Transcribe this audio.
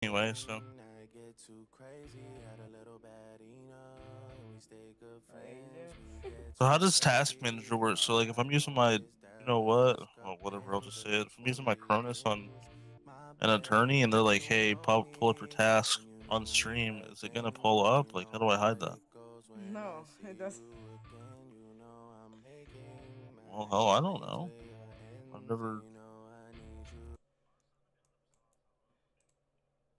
anyway, so. So how does Task Manager work? So like if I'm using my, you know what, well, whatever, I'll just say it. If I'm using my Cronus on an attorney and they're like, hey, pull up your task on stream, is it gonna pull up? Like, how do I hide that? No, it does. Well, hell, I don't know. I've never